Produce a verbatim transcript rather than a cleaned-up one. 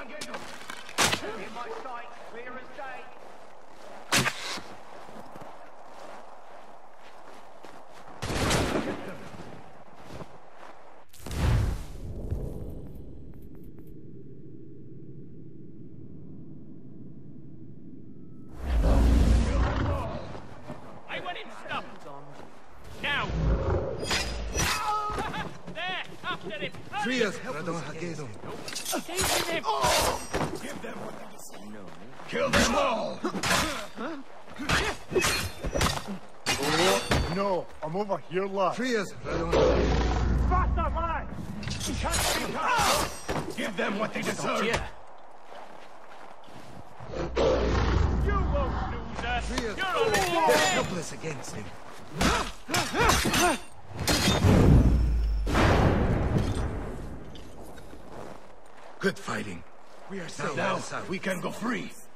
In my sight, clear as day. I want him stopped. Now. There, after him. Free us, Radon Hagedon. Save him. Give them what they deserve. No. Kill them all! No, I'm over here, lad. Free us, Radon. Faster, man! You can't be done. Give them what they deserve. You won't lose us. Free us. You're already They're dead. helpless against him. Good fighting. We are safe. Now we can go free.